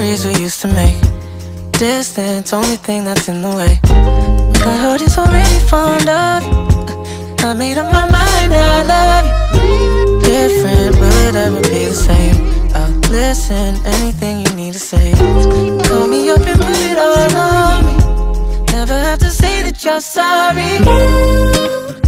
memories we used to make. Distance, only thing that's in the way. My heart is already fond of you. I made up my mind that I love you. Different, will it ever be the same? I'll listen, anything you need to say. Call me up and put it all on me. Never have to say that you're sorry.